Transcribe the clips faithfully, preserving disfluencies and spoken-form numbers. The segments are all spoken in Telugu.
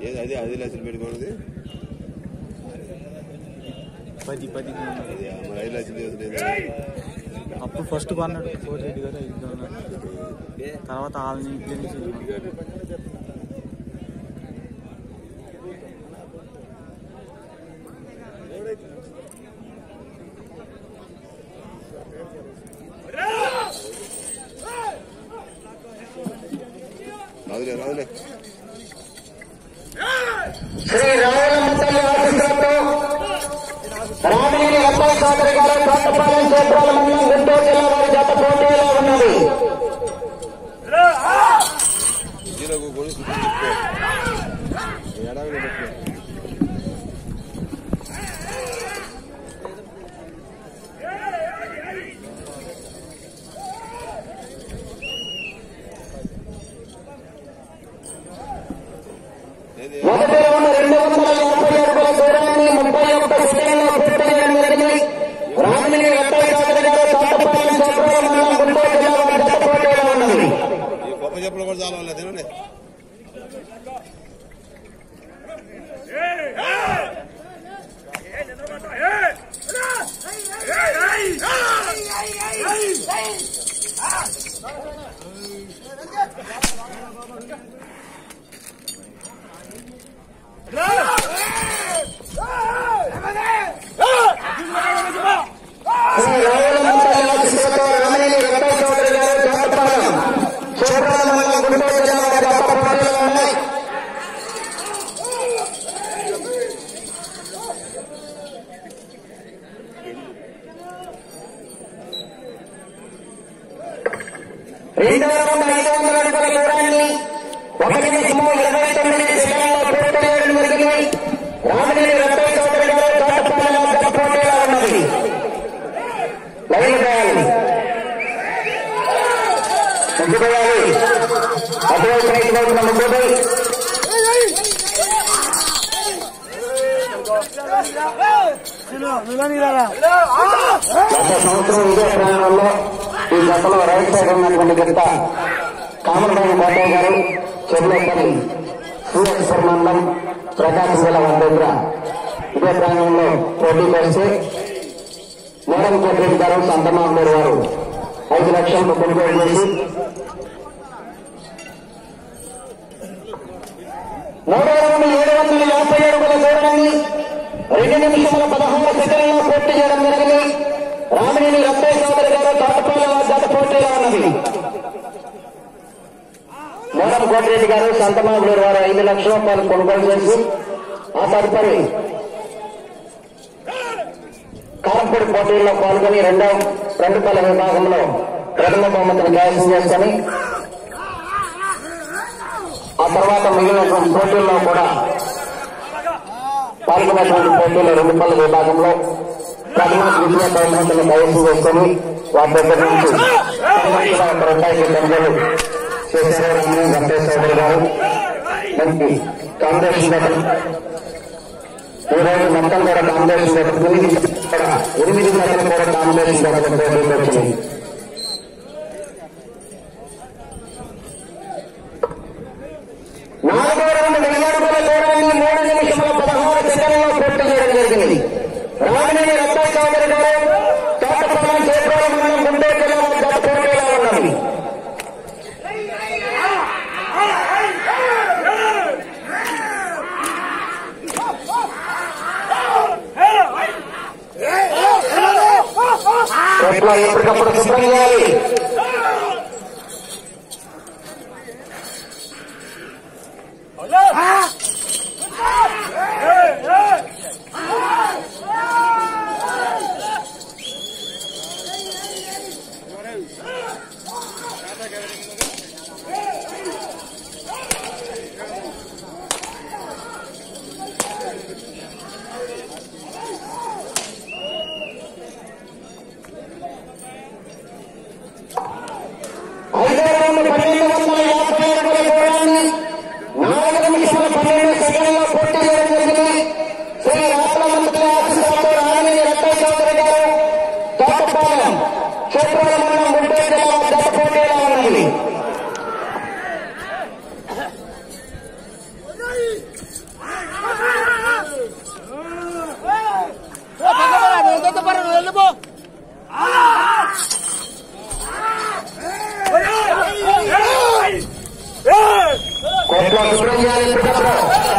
అదే అది లక్షలు పెట్టుకోండి పది పది మరి ఐదు లక్షలు అప్పుడు ఫస్ట్ కొన్నాడు ఫోర్ రెడ్డి గారు ఐదు కొన్నాడు తర్వాత వాళ్ళని ఇంట్లో నుంచి రాదులే రాదులే శ్రీ రామలమ్మ ఆశీస్సులతో రామినేని రత్తాయి చౌదరి గారు తోటపాలెం క్షేత్రాల మండలం గుంటూరు జిల్లా వారి జత పోటీలో ఉన్నది. మొదటి రౌండ్ రెండు వందల యాభై అడుగుల దూరాన్ని ముప్పై ఒక్క సెకండ్లో పూర్తి చేయడం జరిగింది. రామినేని రత్తాయి చౌదరి గారు తోటపాలెం క్షేత్రాల మండలం గుంటూరు జిల్లా వారి జత పోటీలో ఉన్నది. గొప్ప చెప్పులు కూడా చాలా తినండి. శ్రీ రామలమ్మ ఆశీస్సులతో రామినేని రత్తాయి చౌదరి గారు తోటపాలెం క్షేత్రాల మండలం గుంటూరు జిల్లా వారి జత పోటీలో ఉన్నాయి. రెండవ రౌండ్ ఐదు వందల అడుగుల దూరాన్ని ఒకటి నిమిషము ఇరవై తొమ్మిది సెకండ్లో పూర్తి చేయడం జరిగింది. రామినేని రత్తాయి చౌదరి గారు తోటపాలెం జత పోటీలో ఉన్నది. లైన్ చేయాలి ముగ్గుపోయాలి అటువైపు రైతు వైపున ముగ్గుపై గత సంవత్సరం ఇదే ప్రాంగణంలో ఈ గతంలో రైతు సైడ్ ఉన్నటువంటి గత కామరబాబు కోటయ్య గారు చెర్లేపల్లి సూర్యేశ్వర మండలం ప్రకాశం జిల్లా వారి దగ్గర ఇదే ప్రాంగణంలో పోటీ చేసి మేడం కోటరెడ్డి గారు సంతమామూరు వారు ఐదు లక్షలకు కొనుగోలు చేసి మూడో రౌండ్ ఏడు వందల యాభై అడుగుల దూరాన్ని రెండు నిమిషముల పదహారు సెకండ్లో పూర్తి చేయడం జరిగింది. రామినేని రత్తాయి చౌదరి గారు తోటపాలెం జత పోటీలో ఉన్నది. మేడం కోటరెడ్డి గారు సంతమామూరు వారు ఐదు లక్షల రూపాయలు కొనుగోలు చేసి ఆ తదుపరి కారంపూడి పోటీల్లో పాల్గొని రెండవ రెండు పల విభాగంలో ప్రథమ బహుమతిని కైవసం చేసుకుని ఆ తర్వాత మిగిలినటువంటి పోటీల్లో కూడా పాల్గొన్నటువంటి పోటీల్లో రెండు పల విభాగంలో ప్రథమ ద్వితీయ బహుమతిని కైవసం చేసుకుని వారి దగ్గర నుంచి రూపాయలు కొనుగోలు చేశారు రామినేని రత్తాయి చౌదరి గారు. మంచి కాంపిటీషన్ ఈ రోజు మొత్తం కూడా కాంపిటీషన్ పెట్టుకుని ఎనిమిది గంటలు కూడా కాంపిటీషన్ పోటీలు వచ్చినాయి. నాలుగో రౌండ్ వెయ్యి అడుగుల దూరాన్ని మూడు నిమిషముల పదహారు సెకండ్లో పూర్తి చేయడం జరిగింది. రామినేని రత్తాయి చౌదరి గారు తోటపాలెం క్షేత్రాల మండలం గుంటూరు జిల్లా జత పోటీలో ఉన్నది. ఎట్లా ఎప్పటికప్పుడు శుభ్రం చేయాలి. ఐదో రౌండ్ పన్నెండు వందల యాభై అడుగుల దూరాన్ని నాలుగు నిమిషాల ఎట్లా శుభ్రం చేయాలి ఇప్పుడు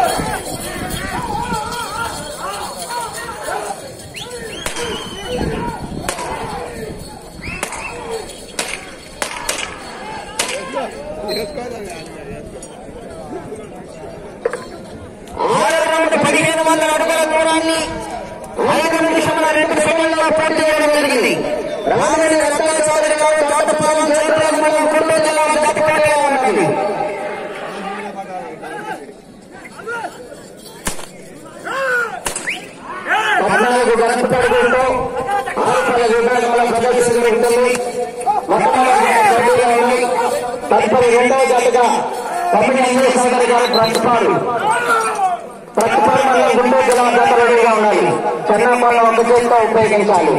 పదిహేను వందల అడుగుల దూరాన్ని ఐదు నిమిషముల రెండు సెకండ్లలో పూర్తి చేయడం జరిగింది. రామినేని రత్తయ్య చౌదరి గారు తోటపాలెం చౌదరి మండలం గుంటూరు జిల్లా పోటీగా ఉన్నది. పద్నాలుగు గంటల పడుకుంటూ ఆరుపల్ల విభాగంలో ప్రదర్శన జరుగుతుంది. మొట్టమొదటి పోటీగా ఉన్నాయి. తదుపరి రెండవ జతగా తమ్మిడి అంజయ్ చౌదరి గారు ప్రతిపాడు ప్రతిపాడు మండలం గుంటూరు జిల్లా జత రెడీగా ఉండాలి. చెన్నాపాలను ఒక చేతితో ఉపయోగించాలి.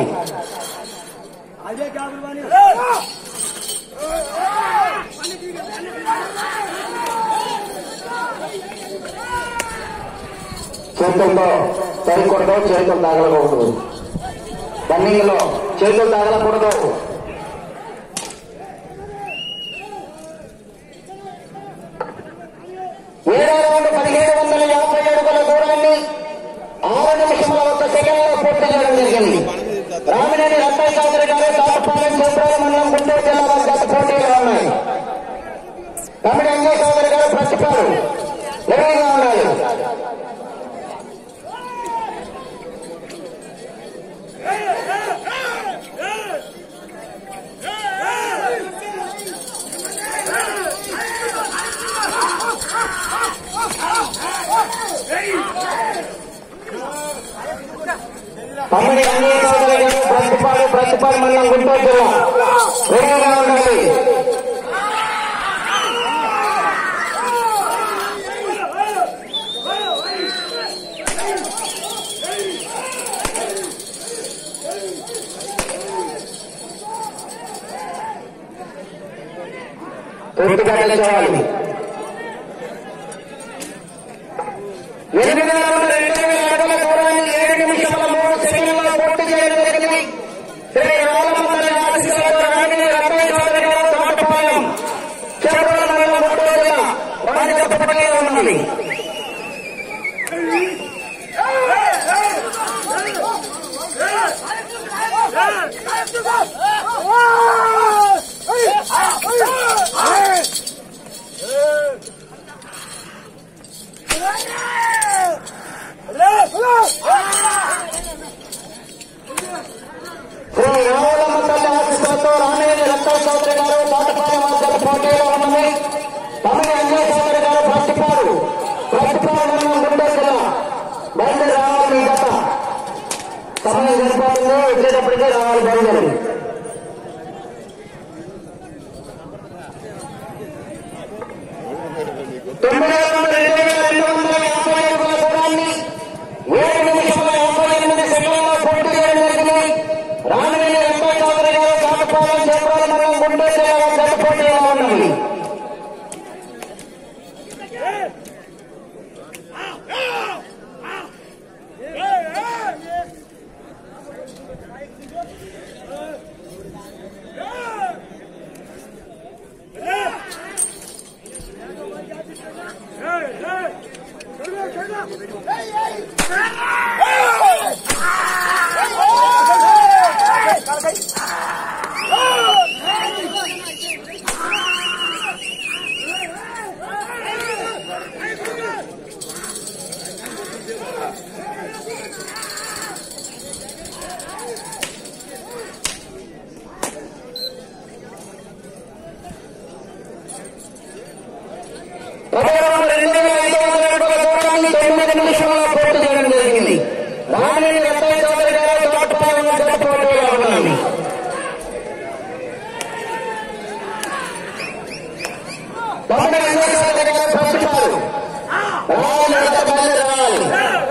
చేతులతో తగ్గకూడదు, చేతులు తగలకూడదు. రన్నింగ్ లో చేతులు తగలకూడదు. ఏడో రౌండ్ పదిహేడు వందల యాభై అడుగుల దూరాన్ని ఆరు నిమిషముల ఒక్క సెకండ్ లో పూర్తి చేయడం జరిగింది. రామినేని రత్తయ్య చౌదరి గారు తోటపాలెం చౌదరి మండలం గుంటూరు జిల్లా వారి గత పోటీలో ఉన్నాయి. తమ్మిడి అంజయ్ చౌదరి గారు ప్రతిపాడు రెడీగా ఉండాలి. తమ్మిడి అంజయ్ చౌదరి గారు ప్రతిపాడు ప్రతిపాడు మండలం గుంటూరు జిల్లా రెడీగా ఉండాలి. పూర్తిగా చేయాలి. ఎనిమిది వందల రెండు వేల అడుగుల దూరాన్ని ఏడు నిమిషముల మూడు సెకండ్లలో పూర్తి చేయడం జరిగింది. శ్రీ రామమండలి ఆశీస్సులతో రామినేని రత్తయ్య చౌదరి గారు తోటపాలెం చౌదరి మండలం గుంటూరు జిల్లా వారి గత పోటీలో ఉన్నది. శ్రీ రామమండలి ఆశీస్సులతో రామినేని రత్తయ్య చౌదరి గారు తోటపాలెం వారి పోటీలో ఉన్నది. తమ్మిడి అంజయ్ చౌదరి గారు ప్రతిపాడు ప్రతిపాడు మండలం గుంటూరు జిల్లా బయలుదేరి రావాలి. ఈ గత సమయం సరిపోతుంది. వచ్చేటప్పటికే రావాలి బయలుదేరి. తొమ్మిది వందల రెండు వేల రెండు వందల యాభై అడుగుల దూరాన్ని ఏడు నిమిషముల యాభై ఎనిమిది సెకండ్లలో పూర్తి చేయడం జరిగింది. రామినేని రత్తయ్య చౌదరి గారు తోటపాలెం చౌదరి మండలం గుంటూరు జిల్లా వారి గత పోటీలో ఉన్నది. రెండు వేల ఐదు వందల అడుగుల దూరాన్ని తొమ్మిది నిమిషంలో పూర్తి చేయడం జరిగింది. రామినేని రత్తయ్య చౌదరి గారు తోటపాలెం గత పోటీలో ఉన్నది. తమ్మిడి అంజయ్ చౌదరి గారు ప్రతిపాడు రావాలి. గత బయలుదేరి రావాలి.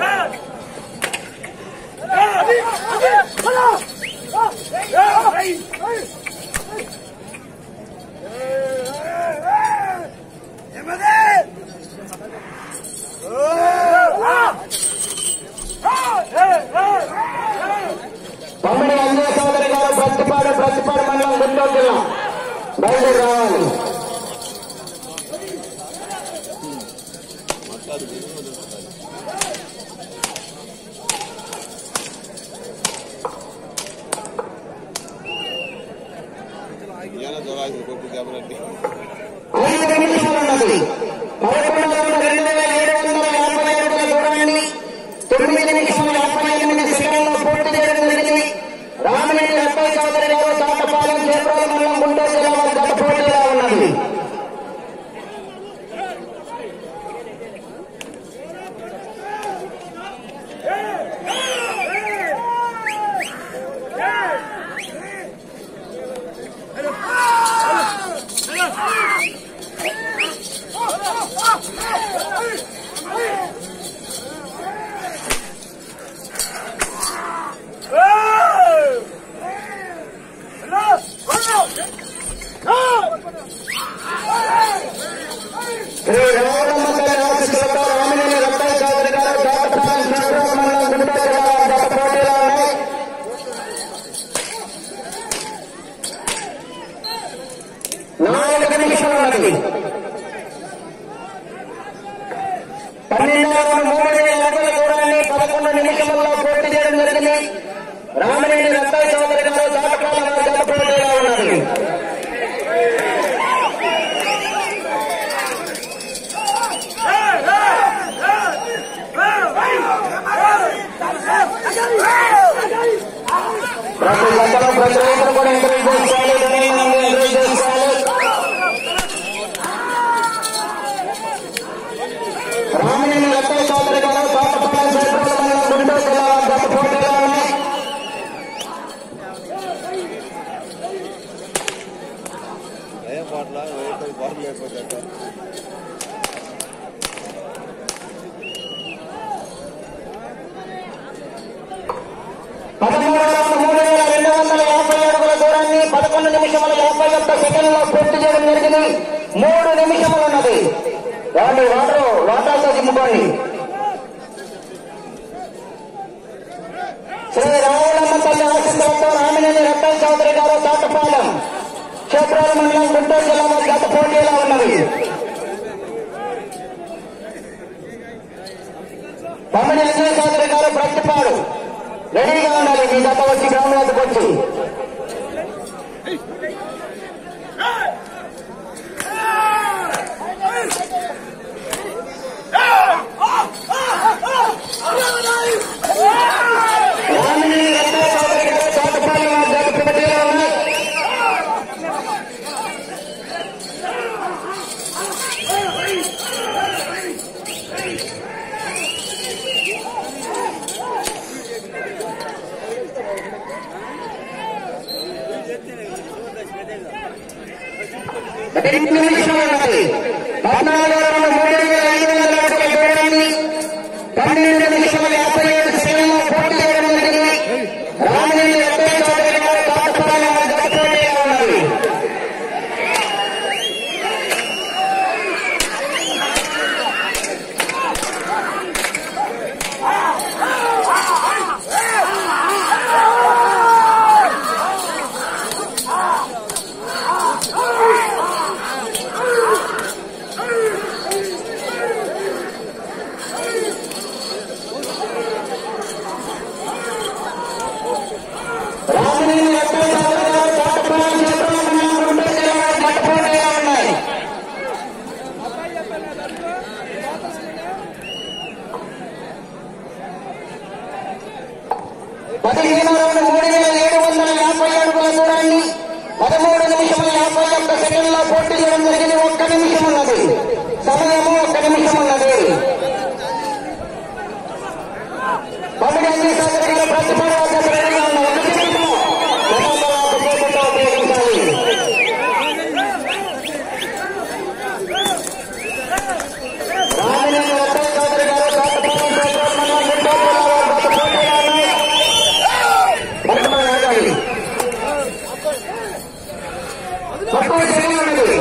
తమ్మిడి అంజయ్ చౌదరి గారు ప్రతిపాడు ప్రతిపాడు మండలం గుంటూరు జిల్లా బయలుదేరి రావాలి. తొమ్మిది నిమిషముల యాభై ఎనిమిది సెకండ్లో పూర్తి చేయడం జరిగింది. రామినేని రత్తయ్య చౌదరి గారు తాటపాలెం చేబ్రోలు మండలం గుంటూరు జిల్లా వారి గత పోటీగా ఉన్నది. శ్రీ రామమ్మ తల్లి ఆశీస్సులతో రామినేని రత్తయ్య చౌదరి గారు తాటపాలెం చేబ్రోలు మండలం గుంటూరు జిల్లా వారి గత పోటీలో ఉన్నాయి. నాలుగు నిమిషాలు ఉన్నది. పన్నెండవ మూడు వేల అడుగుల దూరాన్ని పదకొండు నిమిషముల్లో పూర్తి చేయడం జరిగింది. రామినేని రత్తయ్య చౌదరి గారు తాటపాలెం వారి గత పోటీగా ఉన్నది. ప్రతి గంటలో ప్రతి రైతులు కూడా ఎంకరేజ్ చేసుకోవాలి, ఎంకరేజ్ చేసుకోవాలి. రామినేని రత్తయ్య చౌదరి గారు తాటపాలెం చేబ్రోలు మండలం గుంటూరు జిల్లా వారి గత పోటీగా ఉన్నాయి. ఏ పాటల పాటలు లేకపోతే పదమూడు మూడు వేల రెండు వందల యాభై అడుగుల దూరాన్ని పదకొండు నిమిషముల యాభై ఒక్క సెకండ్లో పూర్తి చేయడం జరిగింది. మూడు నిమిషములు ఉన్నది. వాటి వాటర్ వాటాలతో దిమ్ముకోండి. శ్రీ రామమ్మ తల్లి ఆశీస్సులతో రామినేని రత్తయ్య చౌదరి గారు తాటపాలెం చేబ్రోలు మండలం గుంటూరు జిల్లా వారి గత పోటీలో ఉన్నది. తమ్మిడి విజయ చౌదరి గారు ప్రతిపాడు రెడీగా ఉండాలి. మీ గత వచ్చి గ్రౌండ్ వద్దకు వచ్చి రామినేని రత్తయ్య చౌదరి గారు తాటపాలెం వారి గత పోటీలో ఉన్నాయి. రెండు నిమిషాలు ఉన్నది. పద్నాలుగు మూడు వేల ఐదు వందల అడుగుల దూరాన్ని పన్నెండు నిమిషముల యాభై ఏడు సెకండ్లో పూర్తి చేయడం జరిగింది. రామినేని రత్తయ్య చౌదరి గారు తాటపాలెం వారి గత పోటీగా ఉన్నది. రామినేని రత్తయ్య చౌదరి గారు తాటపాలెం చేబ్రోలు మండలం గుంటూరు జిల్లా వారి గత పోటీగా ఉన్నాయి. పదిహేను రౌండ్ మూడు వేల ఏడు వందల యాభై అడుగుల దూరాన్ని పదమూడు నిమిషముల యాభై ఒక్క సెకండ్లో పూర్తి చేయడం జరిగింది. ఒక్క నిమిషం ఉన్నది. సమయము ఒక్క నిమిషం ఉన్నది. తమ్మిడి విజయ చౌదరి గారు ప్రతిపాడు వద్ద రెడీగా ఉన్న ఒక నిమిషంలో ఉపయోగించాలి. రామినేని రత్తయ్య చౌదరి గారు తాటపాలెం చేబ్రోలు మండలం గుంటూరు జిల్లా వారి గత పోటీగా ఉన్నాయి. పట్టుమని ఆగాలి. తక్కువ సెకండ్ ఉన్నది.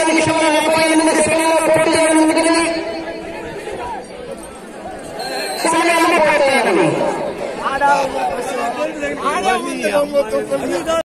నిమిషముల ముప్పై ఎనిమిది సెకండ్లలో పూర్తి చేయడం జరిగింది. సమయాన్ని పూర్తి చేయాలని